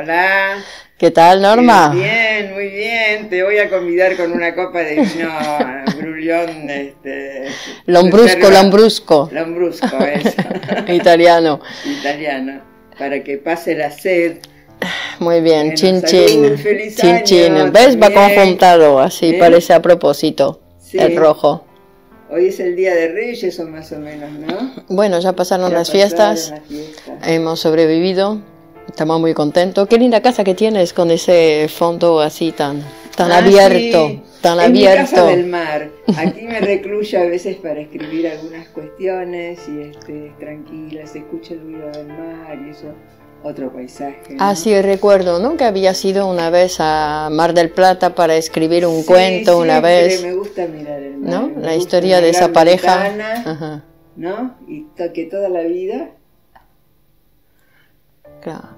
Hola. ¿Qué tal, Norma? Bien, muy bien. Te voy a convidar con una copa de vino Bruglión, Lambrusco. Lambrusco, eso. Italiano. Italiano, para que pase la sed. Muy bien, Bueno, chin salud, chin. feliz Chin año chin. ¿Ves? Va también. conjuntado, así parece a propósito. Sí. El rojo. Hoy es el Día de Reyes, o más o menos, ¿no? Bueno, ya pasaron las fiestas. Hemos sobrevivido. Estamos muy contentos. Qué linda casa que tienes con ese fondo así tan abierto. Sí. Tan es abierto. Mi casa del mar. Aquí me recluyo a veces para escribir algunas cuestiones y tranquila, se escucha el ruido del mar y eso, otro paisaje, ¿no? Ah, sí, recuerdo, ¿no? Que habías ido una vez a Mar del Plata para escribir un cuento una vez. Me gusta mirar el mar. ¿No? La historia de esa pareja. Ventana, ajá. ¿No? Y que toda la vida. Claro.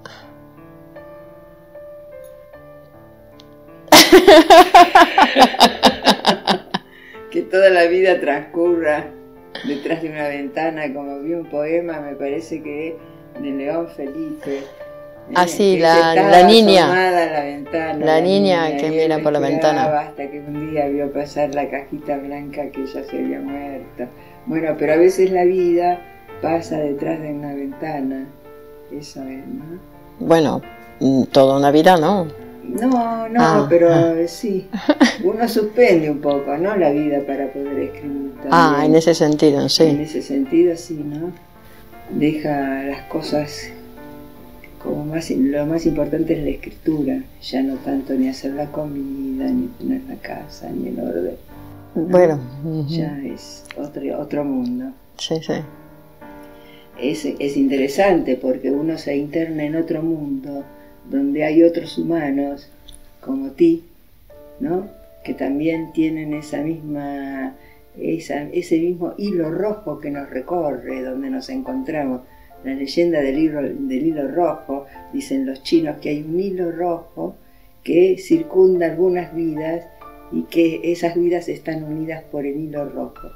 Que toda la vida transcurra detrás de una ventana, como vi un poema, me parece que de León Felipe. Ah, sí, la niña. La ventana, la niña que mira por la ventana. Hasta que un día vio pasar la cajita blanca que ya se había muerto. Bueno, pero a veces la vida pasa detrás de una ventana. Eso es, ¿no? Bueno, toda una vida, ¿no? No, pero sí. Uno suspende un poco, ¿no? La vida para poder escribir también. Ah, en ese sentido, sí. En ese sentido, sí, ¿no? Deja las cosas como lo más importante es la escritura, ya no tanto ni hacer la comida, ni poner la casa, ni el orden. Bueno. Ya es otro mundo. Sí, sí. Es interesante porque uno se interna en otro mundo donde hay otros humanos como ti, ¿no? Que también tienen ese mismo hilo rojo que nos recorre, donde nos encontramos. La leyenda del hilo rojo, dicen los chinos que hay un hilo rojo que circunda algunas vidas y que esas vidas están unidas por el hilo rojo.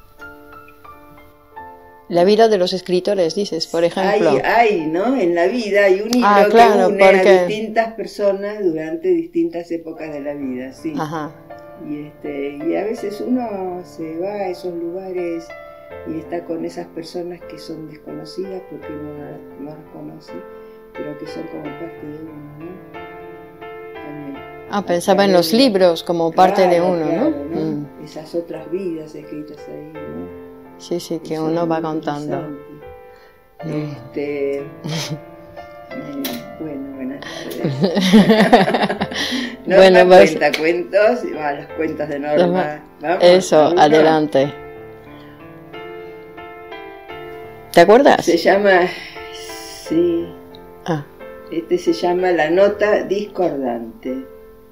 La vida de los escritores, dices, por ejemplo. Hay, ¿no? En la vida hay un hilo claro, que une a distintas personas durante distintas épocas de la vida, sí. Ajá. Y a veces uno se va a esos lugares y está con esas personas que son desconocidas porque no las conoce, pero que son como parte de uno, ¿no? También. Pensaba en los libros como parte de uno, claro, ¿no? Esas otras vidas escritas ahí, ¿no? Sí, sí, que eso uno va contando. Bueno, buenas tardes. Norma cuenta cuentos, va los cuentos de Norma. Vamos, eso, adelante. ¿Te acuerdas? Se llama, sí. Se llama La Nota Discordante.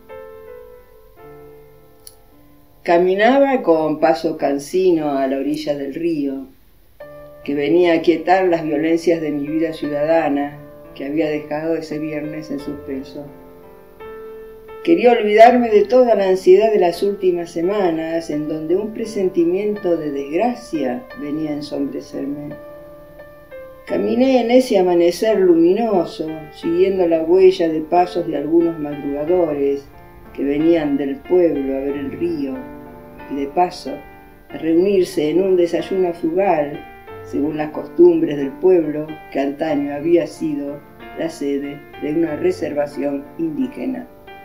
Caminaba con paso cansino a la orilla del río, que venía a aquietar las violencias de mi vida ciudadana, que había dejado ese viernes en suspenso. Quería olvidarme de toda la ansiedad de las últimas semanas, en donde un presentimiento de desgracia venía a ensombrecerme. Caminé en ese amanecer luminoso, siguiendo la huella de pasos de algunos madrugadores que venían del pueblo a ver el río y de paso a reunirse en un desayuno frugal, según las costumbres del pueblo que antaño había sido la sede de una reservación indígena.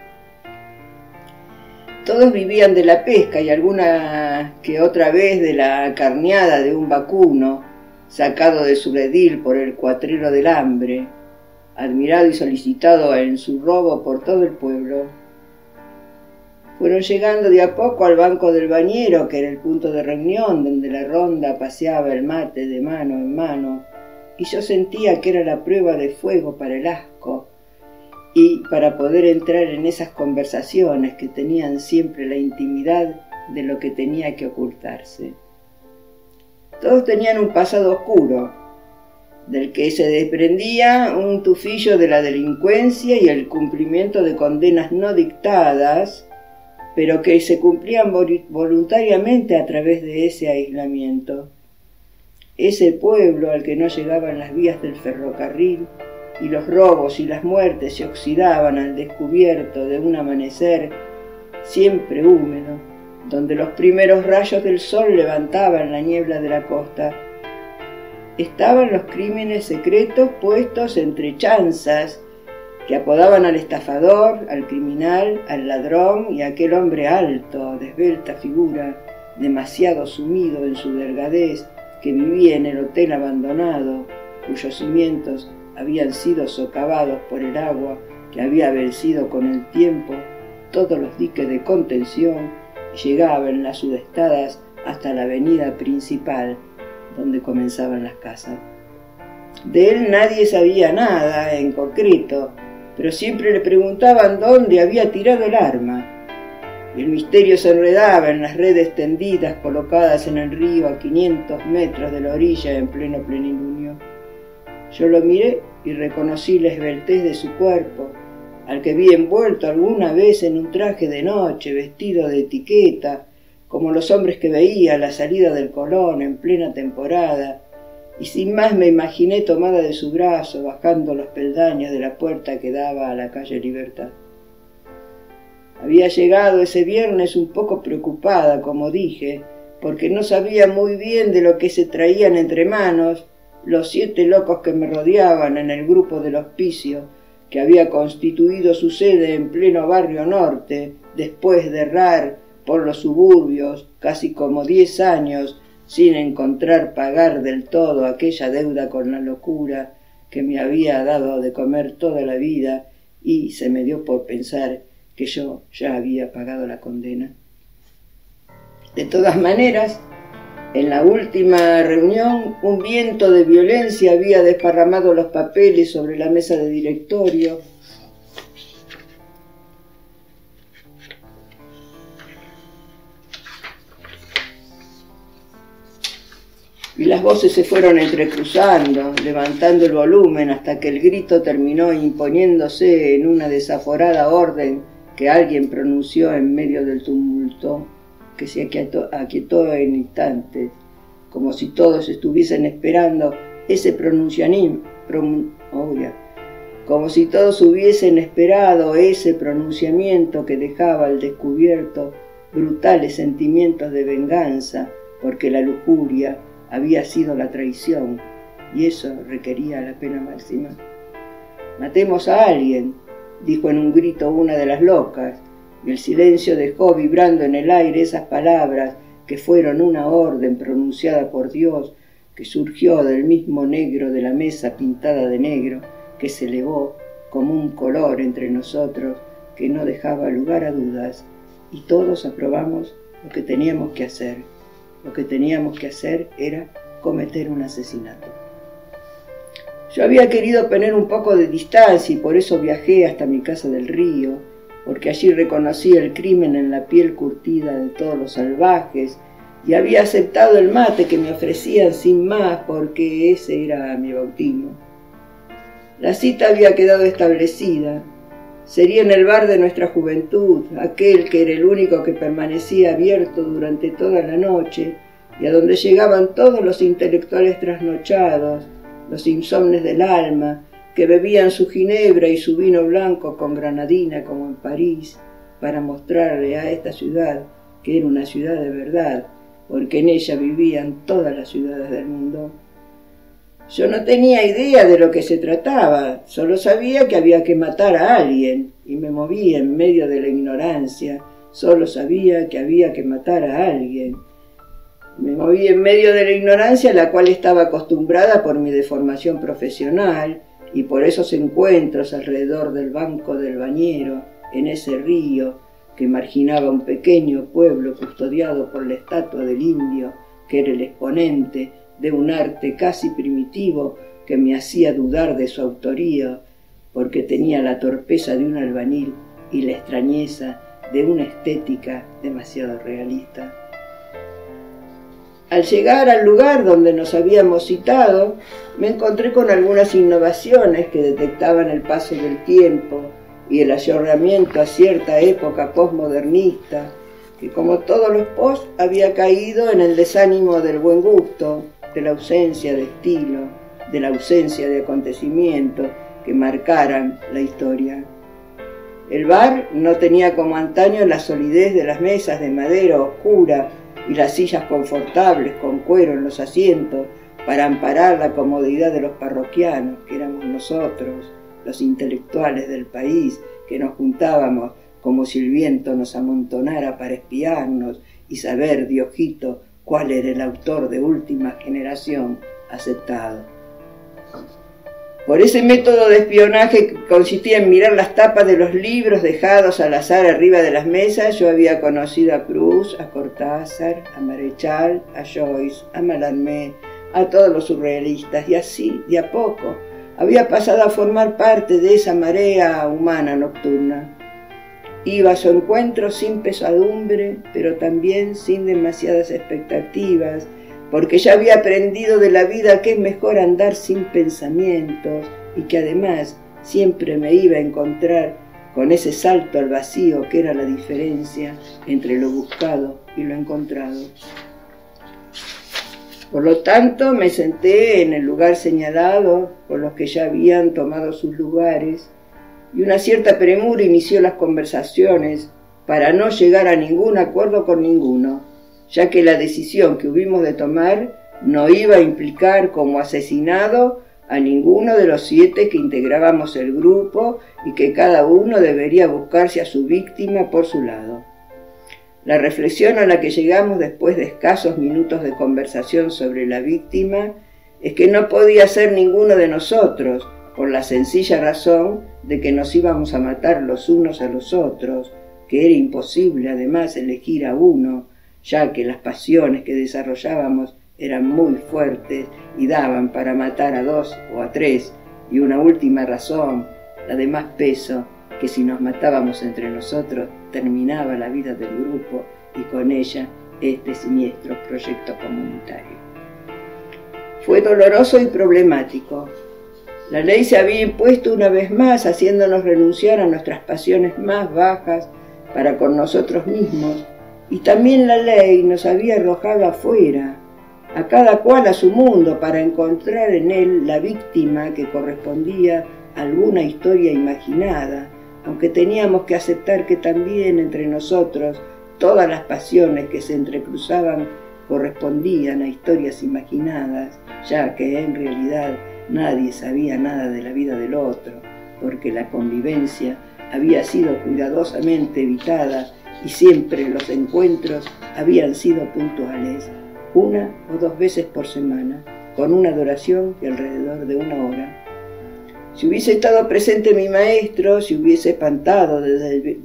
Todos vivían de la pesca y alguna que otra vez de la carneada de un vacuno sacado de su redil por el cuatrero del hambre, admirado y solicitado en su robo por todo el pueblo. Fueron llegando de a poco al banco del bañero, que era el punto de reunión donde la ronda paseaba el mate de mano en mano, y yo sentía que era la prueba de fuego para el asco, y para poder entrar en esas conversaciones que tenían siempre la intimidad de lo que tenía que ocultarse. Todos tenían un pasado oscuro, del que se desprendía un tufillo de la delincuencia y el cumplimiento de condenas no dictadas, pero que se cumplían voluntariamente a través de ese aislamiento. Ese pueblo al que no llegaban las vías del ferrocarril y los robos y las muertes se oxidaban al descubierto de un amanecer siempre húmedo, donde los primeros rayos del sol levantaban la niebla de la costa. Estaban los crímenes secretos puestos entre chanzas que apodaban al estafador, al criminal, al ladrón y a aquel hombre alto, de esbelta figura, demasiado sumido en su delgadez, que vivía en el hotel abandonado, cuyos cimientos habían sido socavados por el agua que había vencido con el tiempo todos los diques de contención y llegaba en las sudestadas hasta la avenida principal, donde comenzaban las casas. De él nadie sabía nada en concreto, pero siempre le preguntaban dónde había tirado el arma. Y el misterio se enredaba en las redes tendidas colocadas en el río a 500 metros de la orilla en pleno plenilunio. Yo lo miré y reconocí la esbeltez de su cuerpo, al que vi envuelto alguna vez en un traje de noche, vestido de etiqueta, como los hombres que veía a la salida del Colón en plena temporada, y sin más me imaginé tomada de su brazo, bajando los peldaños de la puerta que daba a la calle Libertad. Había llegado ese viernes un poco preocupada, como dije, porque no sabía muy bien de lo que se traían entre manos los 7 locos que me rodeaban en el grupo del hospicio, que había constituido su sede en pleno barrio norte, después de errar por los suburbios casi como 10 años sin encontrar pagar del todo aquella deuda con la locura que me había dado de comer toda la vida, y se me dio por pensar que yo ya había pagado la condena. De todas maneras, en la última reunión, un viento de violencia había desparramado los papeles sobre la mesa de directorio. Y las voces se fueron entrecruzando, levantando el volumen hasta que el grito terminó imponiéndose en una desaforada orden que alguien pronunció en medio del tumulto, que se aquietó en instantes, como si todos estuviesen esperando ese como si todos hubiesen esperado ese pronunciamiento que dejaba al descubierto brutales sentimientos de venganza, porque la lujuria había sido la traición, y eso requería la pena máxima. «Matemos a alguien», dijo en un grito una de las locas, y el silencio dejó vibrando en el aire esas palabras que fueron una orden pronunciada por Dios, que surgió del mismo negro de la mesa pintada de negro, que se elevó como un color entre nosotros que no dejaba lugar a dudas, y todos aprobamos lo que teníamos que hacer. Lo que teníamos que hacer era cometer un asesinato. Yo había querido poner un poco de distancia y por eso viajé hasta mi casa del río, porque allí reconocí el crimen en la piel curtida de todos los salvajes y había aceptado el mate que me ofrecían sin más porque ese era mi bautismo. La cita había quedado establecida. Sería en el bar de nuestra juventud, aquel que era el único que permanecía abierto durante toda la noche y a donde llegaban todos los intelectuales trasnochados, los insomnes del alma, que bebían su ginebra y su vino blanco con granadina como en París, para mostrarle a esta ciudad que era una ciudad de verdad, porque en ella vivían todas las ciudades del mundo. Yo no tenía idea de lo que se trataba, solo sabía que había que matar a alguien, y me movía en medio de la ignorancia, solo sabía que había que matar a alguien. Me moví en medio de la ignorancia a la cual estaba acostumbrada por mi deformación profesional y por esos encuentros alrededor del banco del bañero, en ese río que marginaba un pequeño pueblo custodiado por la estatua del indio, que era el exponente de un arte casi primitivo que me hacía dudar de su autoría, porque tenía la torpeza de un albañil y la extrañeza de una estética demasiado realista. Al llegar al lugar donde nos habíamos citado, me encontré con algunas innovaciones que detectaban el paso del tiempo y el ayornamiento a cierta época postmodernista, que como todos los post había caído en el desánimo del buen gusto, de la ausencia de estilo, de la ausencia de acontecimiento que marcaran la historia. El bar no tenía como antaño la solidez de las mesas de madera oscura y las sillas confortables con cuero en los asientos para amparar la comodidad de los parroquianos, que éramos nosotros, los intelectuales del país, que nos juntábamos como si el viento nos amontonara para espiarnos y saber de ojito cuál era el autor de última generación aceptado. Por ese método de espionaje que consistía en mirar las tapas de los libros dejados al azar arriba de las mesas, yo había conocido a Proust, a Cortázar, a Marechal, a Joyce, a Mallarmé, a todos los surrealistas, y así, de a poco, había pasado a formar parte de esa marea humana nocturna. Iba a su encuentro sin pesadumbre, pero también sin demasiadas expectativas, porque ya había aprendido de la vida que es mejor andar sin pensamientos y que además siempre me iba a encontrar con ese salto al vacío que era la diferencia entre lo buscado y lo encontrado. Por lo tanto, me senté en el lugar señalado por los que ya habían tomado sus lugares y una cierta premura inició las conversaciones para no llegar a ningún acuerdo con ninguno, ya que la decisión que hubimos de tomar no iba a implicar como asesinado a ninguno de los 7 que integrábamos el grupo y que cada uno debería buscarse a su víctima por su lado. La reflexión a la que llegamos después de escasos minutos de conversación sobre la víctima es que no podía ser ninguno de nosotros, por la sencilla razón de que nos íbamos a matar los unos a los otros, que era imposible además elegir a uno, ya que las pasiones que desarrollábamos eran muy fuertes y daban para matar a 2 o a 3, y una última razón, la de más peso, que si nos matábamos entre nosotros terminaba la vida del grupo y con ella este siniestro proyecto comunitario. Fue doloroso y problemático. La ley se había impuesto una vez más, haciéndonos renunciar a nuestras pasiones más bajas para con nosotros mismos, y también la ley nos había arrojado afuera, a cada cual a su mundo, para encontrar en él la víctima que correspondía a alguna historia imaginada, aunque teníamos que aceptar que también entre nosotros todas las pasiones que se entrecruzaban correspondían a historias imaginadas, ya que en realidad nadie sabía nada de la vida del otro, porque la convivencia había sido cuidadosamente evitada y siempre los encuentros habían sido puntuales, 1 o 2 veces por semana, con una duración de alrededor de 1 hora. Si hubiese estado presente mi maestro, si hubiese espantado del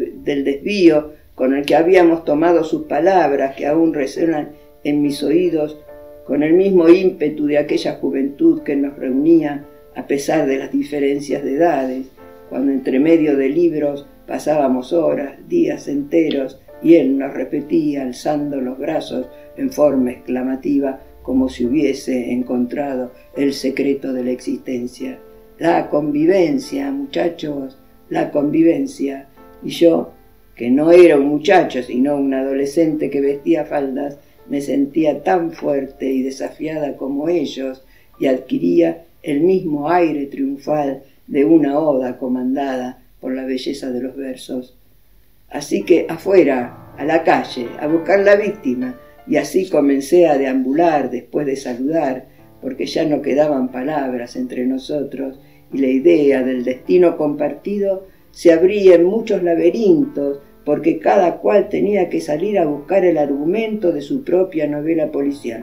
desvío con el que habíamos tomado sus palabras, que aún resuenan en mis oídos, con el mismo ímpetu de aquella juventud que nos reunía a pesar de las diferencias de edades, cuando entre medio de libros pasábamos horas, días enteros, y él nos repetía, alzando los brazos en forma exclamativa, como si hubiese encontrado el secreto de la existencia. La convivencia, muchachos, la convivencia. Y yo, que no era un muchacho, sino un adolescente que vestía faldas, me sentía tan fuerte y desafiada como ellos y adquiría el mismo aire triunfal de una oda comandada por la belleza de los versos. Así que afuera, a la calle, a buscar la víctima, y así comencé a deambular después de saludar, porque ya no quedaban palabras entre nosotros y la idea del destino compartido se abría en muchos laberintos, porque cada cual tenía que salir a buscar el argumento de su propia novela policial.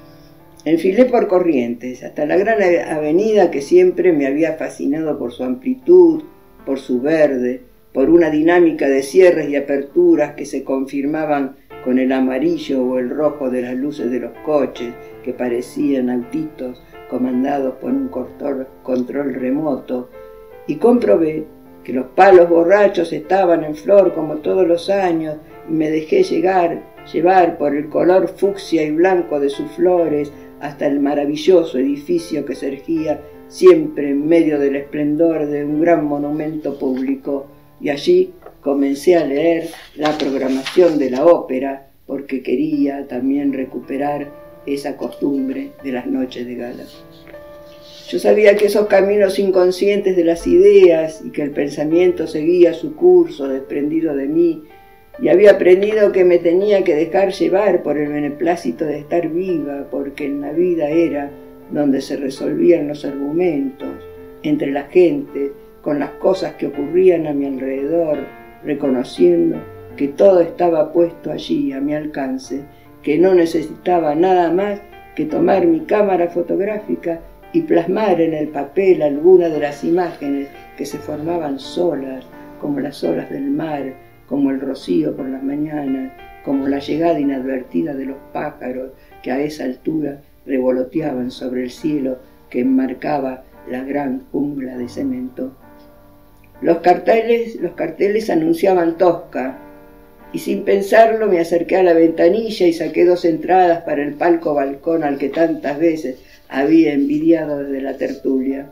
Enfilé por Corrientes, hasta la gran avenida que siempre me había fascinado por su amplitud, por su verde, por una dinámica de cierres y aperturas que se confirmaban con el amarillo o el rojo de las luces de los coches, que parecían autitos comandados por un control remoto, y comprobé que los palos borrachos estaban en flor como todos los años, y me dejé llevar por el color fucsia y blanco de sus flores hasta el maravilloso edificio que se erguía siempre en medio del esplendor de un gran monumento público, y allí comencé a leer la programación de la ópera, porque quería también recuperar esa costumbre de las noches de gala. Yo sabía que esos caminos inconscientes de las ideas y que el pensamiento seguía su curso desprendido de mí, y había aprendido que me tenía que dejar llevar por el beneplácito de estar viva, porque en la vida era donde se resolvían los argumentos, entre la gente, con las cosas que ocurrían a mi alrededor, reconociendo que todo estaba puesto allí a mi alcance, que no necesitaba nada más que tomar mi cámara fotográfica y plasmar en el papel alguna de las imágenes que se formaban solas, como las olas del mar, como el rocío por las mañanas, como la llegada inadvertida de los pájaros que a esa altura revoloteaban sobre el cielo que enmarcaba la gran jungla de cemento. Los carteles anunciaban Tosca, y sin pensarlo me acerqué a la ventanilla y saqué 2 entradas para el palco balcón al que tantas veces había envidiado desde la tertulia.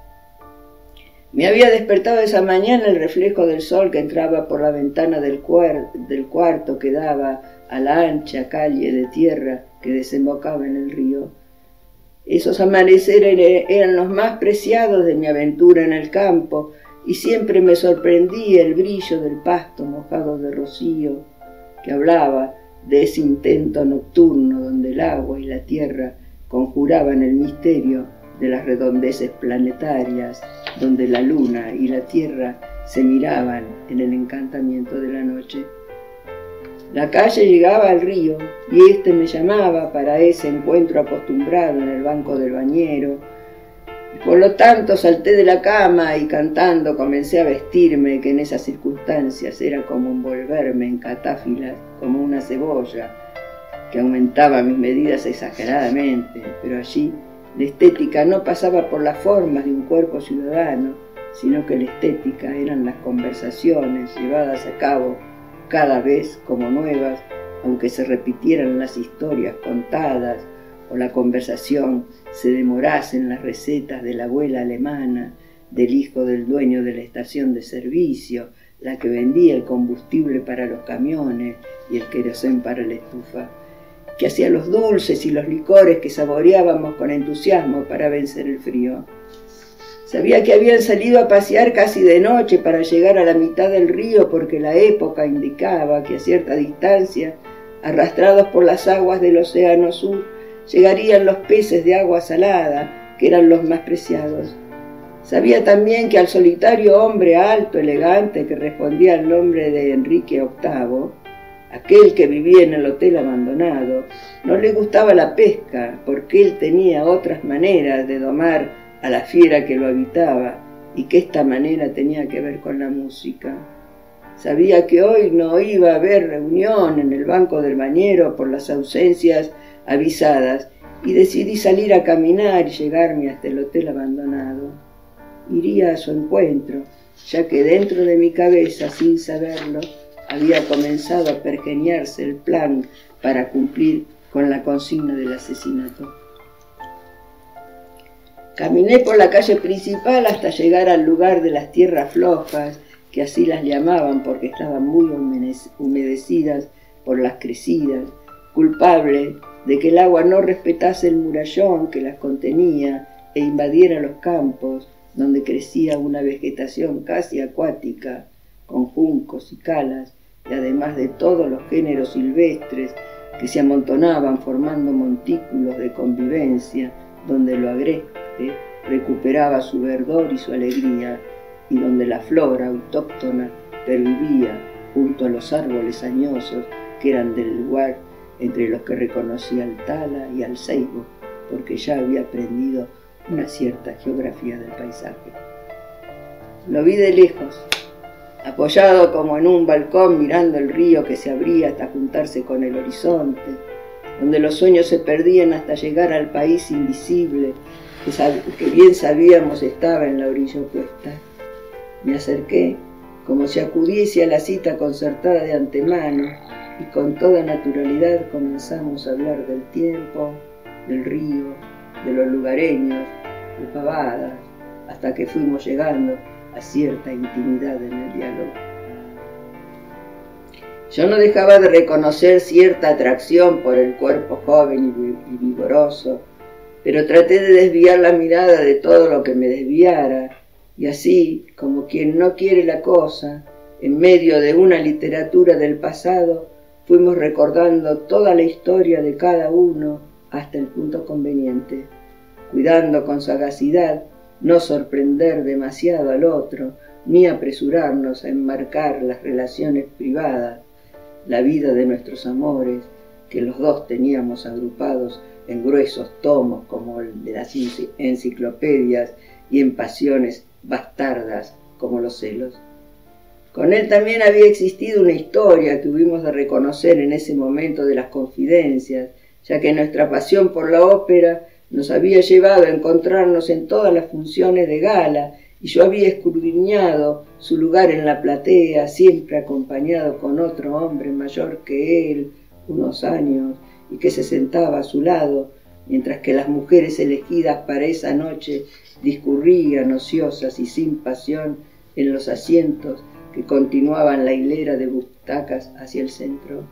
Me había despertado esa mañana el reflejo del sol que entraba por la ventana del cuarto que daba a la ancha calle de tierra que desembocaba en el río. Esos amaneceres eran los más preciados de mi aventura en el campo, y siempre me sorprendía el brillo del pasto mojado de rocío, que hablaba de ese intento nocturno donde el agua y la tierra conjuraban el misterio de las redondeces planetarias, donde la luna y la tierra se miraban en el encantamiento de la noche. La calle llegaba al río y éste me llamaba para ese encuentro acostumbrado en el banco del bañero. Por lo tanto salté de la cama y cantando comencé a vestirme, que en esas circunstancias era como envolverme en catáfilas, como una cebolla, que aumentaba mis medidas exageradamente, pero allí la estética no pasaba por las formas de un cuerpo ciudadano, sino que la estética eran las conversaciones llevadas a cabo cada vez como nuevas, aunque se repitieran las historias contadas o la conversación se demorase en las recetas de la abuela alemana, del hijo del dueño de la estación de servicio, la que vendía el combustible para los camiones y el querosén para la estufa, que hacía los dulces y los licores que saboreábamos con entusiasmo para vencer el frío. Sabía que habían salido a pasear casi de noche para llegar a la mitad del río, porque la época indicaba que a cierta distancia, arrastrados por las aguas del océano sur, llegarían los peces de agua salada, que eran los más preciados. Sabía también que al solitario hombre alto, elegante, que respondía al nombre de Enrique VIII, aquel que vivía en el hotel abandonado, no le gustaba la pesca, porque él tenía otras maneras de domar a la fiera que lo habitaba, y que esta manera tenía que ver con la música. Sabía que hoy no iba a haber reunión en el banco del bañero por las ausencias avisadas, y decidí salir a caminar y llegarme hasta el hotel abandonado. Iría a su encuentro, ya que dentro de mi cabeza, sin saberlo, había comenzado a pergeñarse el plan para cumplir con la consigna del asesinato. Caminé por la calle principal hasta llegar al lugar de las tierras flojas, que así las llamaban porque estaban muy humedecidas por las crecidas, culpable de que el agua no respetase el murallón que las contenía e invadiera los campos, donde crecía una vegetación casi acuática, con juncos y calas, y además de todos los géneros silvestres que se amontonaban formando montículos de convivencia, donde lo agreste recuperaba su verdor y su alegría, y donde la flora autóctona pervivía junto a los árboles añosos que eran del lugar, entre los que reconocía al tala y al ceibo, porque ya había aprendido una cierta geografía del paisaje. Lo vi de lejos, apoyado como en un balcón mirando el río que se abría hasta juntarse con el horizonte, donde los sueños se perdían hasta llegar al país invisible que bien sabíamos estaba en la orilla opuesta. Me acerqué como si acudiese a la cita concertada de antemano, y con toda naturalidad comenzamos a hablar del tiempo, del río, de los lugareños, de pavadas, hasta que fuimos llegando a cierta intimidad en el diálogo. Yo no dejaba de reconocer cierta atracción por el cuerpo joven y vigoroso, pero traté de desviar la mirada de todo lo que me desviara, y así, como quien no quiere la cosa, en medio de una literatura del pasado, fuimos recordando toda la historia de cada uno hasta el punto conveniente, cuidando con sagacidad no sorprender demasiado al otro, ni apresurarnos a enmarcar las relaciones privadas, la vida de nuestros amores, que los dos teníamos agrupados en gruesos tomos como el de las enciclopedias y en pasiones bastardas como los celos. Con él también había existido una historia que hubimos de reconocer en ese momento de las confidencias, ya que nuestra pasión por la ópera nos había llevado a encontrarnos en todas las funciones de gala, y yo había escudriñado su lugar en la platea, siempre acompañado con otro hombre mayor que él, unos años, y que se sentaba a su lado, mientras que las mujeres elegidas para esa noche discurrían ociosas y sin pasión en los asientos que continuaban la hilera de butacas hacia el centro.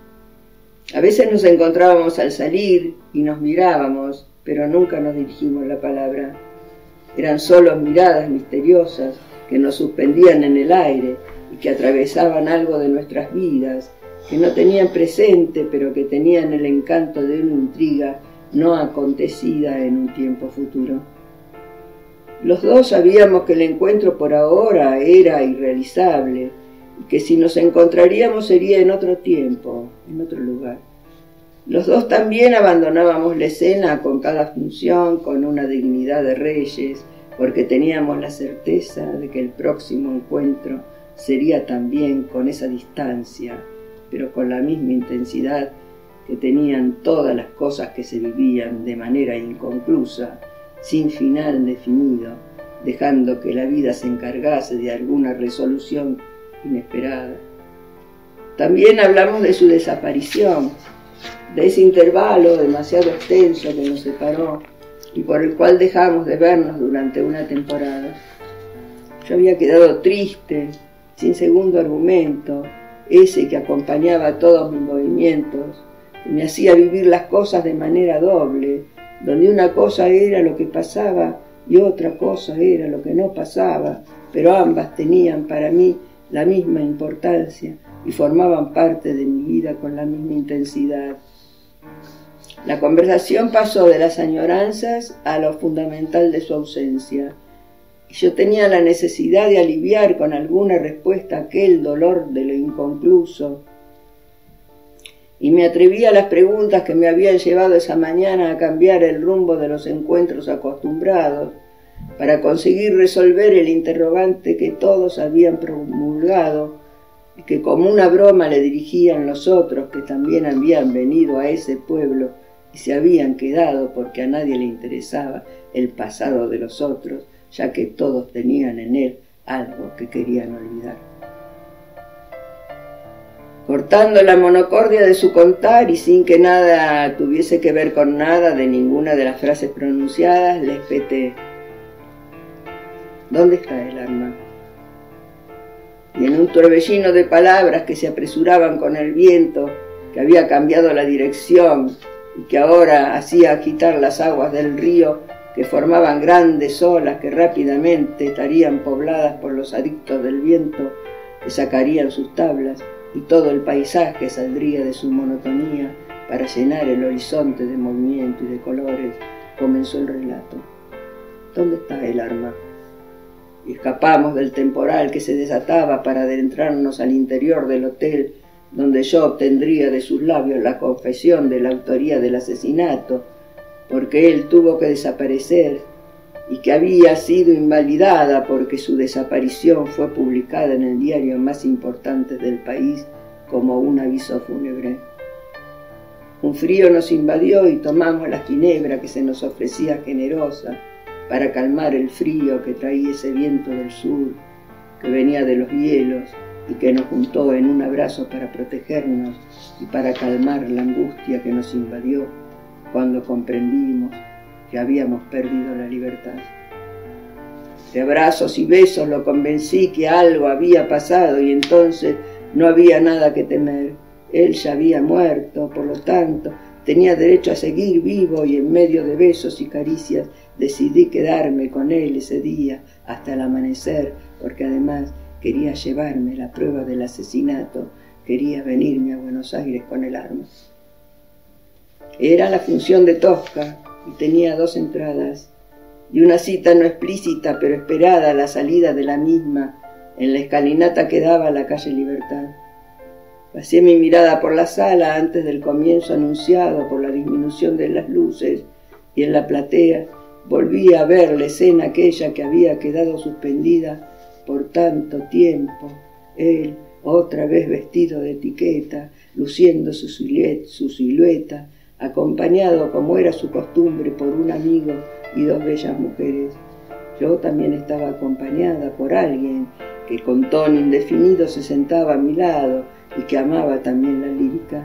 A veces nos encontrábamos al salir y nos mirábamos, pero nunca nos dirigimos la palabra. Eran solo miradas misteriosas que nos suspendían en el aire y que atravesaban algo de nuestras vidas, que no tenían presente, pero que tenían el encanto de una intriga no acontecida en un tiempo futuro. Los dos sabíamos que el encuentro por ahora era irrealizable y que si nos encontraríamos sería en otro tiempo, en otro lugar. Los dos también abandonábamos la escena con cada función con una dignidad de reyes, porque teníamos la certeza de que el próximo encuentro sería también con esa distancia, pero con la misma intensidad que tenían todas las cosas que se vivían de manera inconclusa, sin final definido, dejando que la vida se encargase de alguna resolución inesperada. También hablamos de su desaparición, de ese intervalo demasiado extenso que nos separó y por el cual dejamos de vernos durante una temporada. Yo había quedado triste, sin segundo argumento, ese que acompañaba todos mis movimientos, que me hacía vivir las cosas de manera doble, donde una cosa era lo que pasaba y otra cosa era lo que no pasaba, pero ambas tenían para mí la misma importancia y formaban parte de mi vida con la misma intensidad. La conversación pasó de las añoranzas a lo fundamental de su ausencia, y yo tenía la necesidad de aliviar con alguna respuesta aquel dolor de lo inconcluso, y me atreví a las preguntas que me habían llevado esa mañana a cambiar el rumbo de los encuentros acostumbrados, para conseguir resolver el interrogante que todos habían promulgado y que como una broma le dirigían los otros que también habían venido a ese pueblo y se habían quedado porque a nadie le interesaba el pasado de los otros, ya que todos tenían en él algo que querían olvidar. Cortando la monocordia de su contar y sin que nada tuviese que ver con nada de ninguna de las frases pronunciadas, le espeté: ¿dónde está el arma? Y en un torbellino de palabras que se apresuraban con el viento, que había cambiado la dirección y que ahora hacía agitar las aguas del río, que formaban grandes olas que rápidamente estarían pobladas por los adictos del viento, que sacarían sus tablas, y todo el paisaje saldría de su monotonía para llenar el horizonte de movimiento y de colores, comenzó el relato. ¿Dónde está el arma? Y escapamos del temporal que se desataba para adentrarnos al interior del hotel, donde yo obtendría de sus labios la confesión de la autoría del asesinato, porque él tuvo que desaparecer y que había sido invalidada porque su desaparición fue publicada en el diario más importante del país como un aviso fúnebre. Un frío nos invadió y tomamos la ginebra que se nos ofrecía generosa para calmar el frío que traía ese viento del sur, que venía de los hielos y que nos juntó en un abrazo para protegernos y para calmar la angustia que nos invadió cuando comprendimos que habíamos perdido la libertad. De abrazos y besos lo convencí que algo había pasado y entonces no había nada que temer. Él ya había muerto, por lo tanto, tenía derecho a seguir vivo, y en medio de besos y caricias decidí quedarme con él ese día hasta el amanecer, porque además quería llevarme la prueba del asesinato, quería venirme a Buenos Aires con el arma. Era la función de Tosca y tenía 2 entradas, y una cita no explícita pero esperada a la salida de la misma en la escalinata que daba a la calle Libertad. Pasé mi mirada por la sala antes del comienzo anunciado por la disminución de las luces, y en la platea volví a ver la escena aquella que había quedado suspendida por tanto tiempo. Él, otra vez vestido de etiqueta, luciendo su silueta, acompañado como era su costumbre por un amigo y 2 bellas mujeres. Yo también estaba acompañada por alguien que con tono indefinido se sentaba a mi lado y que amaba también la lírica.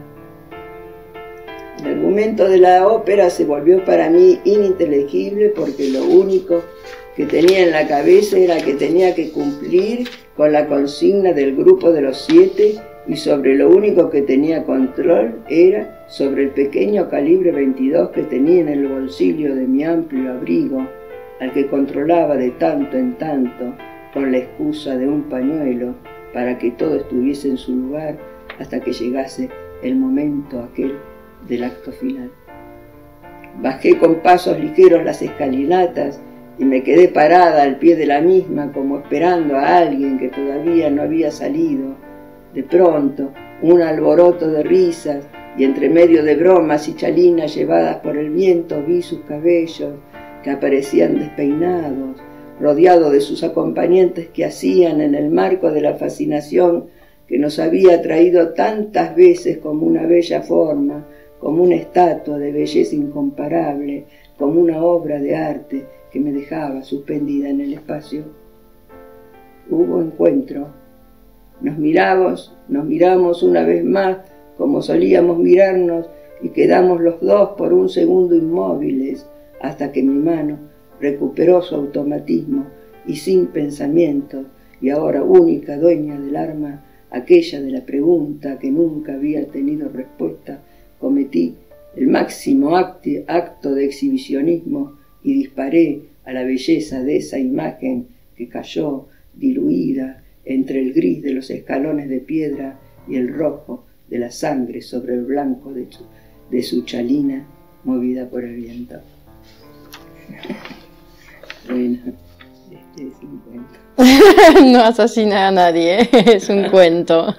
El argumento de la ópera se volvió para mí ininteligible, porque lo único que tenía en la cabeza era que tenía que cumplir con la consigna del grupo de los 7, y sobre lo único que tenía control era sobre el pequeño calibre 22 que tenía en el bolsillo de mi amplio abrigo, al que controlaba de tanto en tanto con la excusa de un pañuelo para que todo estuviese en su lugar hasta que llegase el momento aquel del acto final. Bajé con pasos ligeros las escalinatas y me quedé parada al pie de la misma, como esperando a alguien que todavía no había salido. De pronto, un alboroto de risas, y entre medio de bromas y chalinas llevadas por el viento vi sus cabellos, que aparecían despeinados, rodeados de sus acompañantes, que hacían en el marco de la fascinación que nos había traído tantas veces como una bella forma, como una estatua de belleza incomparable, como una obra de arte que me dejaba suspendida en el espacio. Hubo encuentro. Nos miramos una vez más como solíamos mirarnos, y quedamos los 2 por un segundo inmóviles, hasta que mi mano recuperó su automatismo y sin pensamiento, y ahora única dueña del arma, aquella de la pregunta que nunca había tenido respuesta, cometí el máximo acto de exhibicionismo y disparé a la belleza de esa imagen que cayó diluida entre el gris de los escalones de piedra y el rojo de la sangre sobre el blanco de su chalina movida por el viento. Bueno, este es un cuento. No asesina a nadie, es un cuento.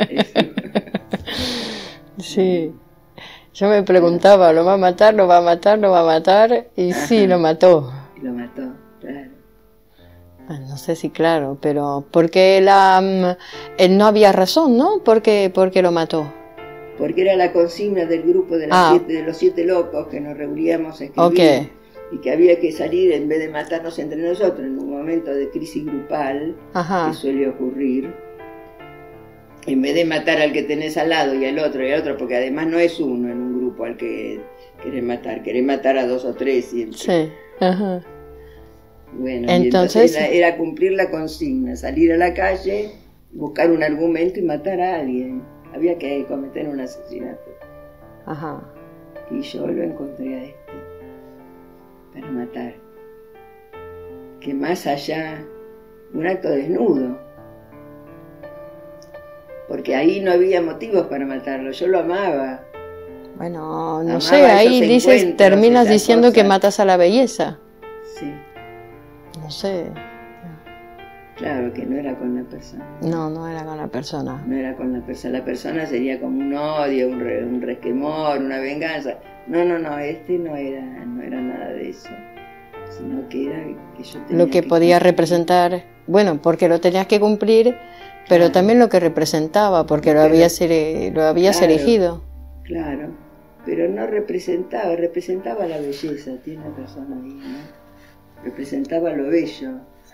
Sí. Yo me preguntaba, ¿lo va a matar, lo va a matar, lo va a matar? Y ajá, sí, lo mató. Lo mató, claro. No sé si claro, pero porque él no había razón, ¿no? ¿Por qué lo mató? Porque era la consigna del grupo de los 7 locos que nos reuníamos a escribir. Okay. Y que había que salir, en vez de matarnos entre nosotros en un momento de crisis grupal, ajá, que suele ocurrir, en vez de matar al que tenés al lado y al otro, porque además no es uno en un grupo al que querés matar a 2 o 3 siempre. Sí, ajá. Bueno, entonces era cumplir la consigna, salir a la calle, buscar un argumento y matar a alguien. Había que cometer un asesinato. Ajá. Y yo lo encontré a para matar. Que más allá, un acto desnudo. Porque ahí no había motivos para matarlo, yo lo amaba. Bueno, no sé, ahí dices, terminas diciendo que matas a la belleza. Sí. No sé. Claro que no era con la persona. No era con la persona. No era con la persona. La persona sería como un odio, un resquemor, una venganza. No, este no era nada de eso. Sino que era que yo tenía lo que podía representar, bueno, porque lo tenías que cumplir, pero claro, también lo que representaba, porque lo habías elegido. Claro, pero no representaba la belleza, tiene razón ahí, ¿no? Representaba lo bello.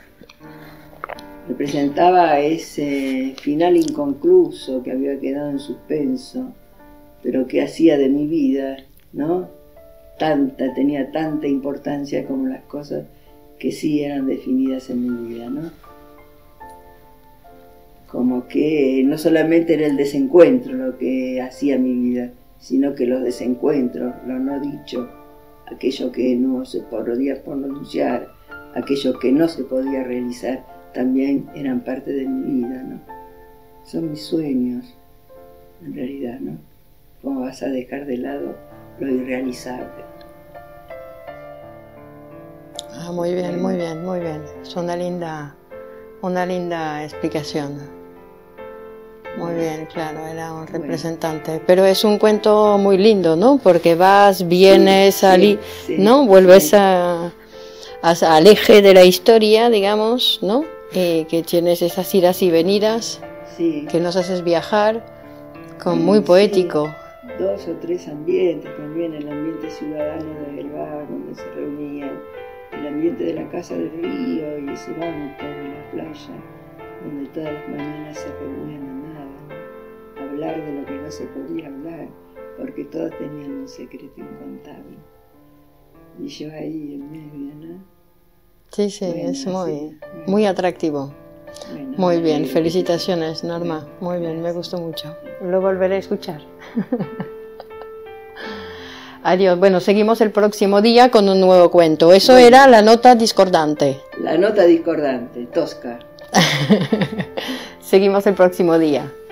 Representaba ese final inconcluso que había quedado en suspenso, pero que hacía de mi vida, ¿no? Tenía tanta importancia como las cosas que sí eran definidas en mi vida, ¿no? Como que no solamente era el desencuentro lo que hacía mi vida, sino que los desencuentros, lo no dicho, aquello que no se podía pronunciar, aquello que no se podía realizar, también eran parte de mi vida, ¿no? Son mis sueños, en realidad, ¿no? ¿Cómo vas a dejar de lado lo irrealizable? Ah, muy bien, muy bien, muy bien. Es una linda explicación. Muy bien, claro, era un representante. Bueno. Pero es un cuento muy lindo, ¿no? Porque vas, vienes, ¿no? Vuelves al eje de la historia, digamos, ¿no? Que tienes esas idas y venidas, que nos haces viajar, muy poético. Sí. 2 o 3 ambientes también, el ambiente ciudadano del bar donde se reunían, el ambiente de la casa del río y ese banco de la playa, donde todas las mañanas se reunían a nada, hablar de lo que no se podía hablar, porque todos tenían un secreto incontable. Y yo ahí en medio, ¿no? Sí, bueno, es muy atractivo. Bueno, muy bien, felicitaciones, Norma. Muy bien, me gustó mucho. Lo volveré a escuchar. Adiós. Bueno, seguimos el próximo día con un nuevo cuento. Eso era La nota discordante. La nota discordante, tosca. Seguimos el próximo día.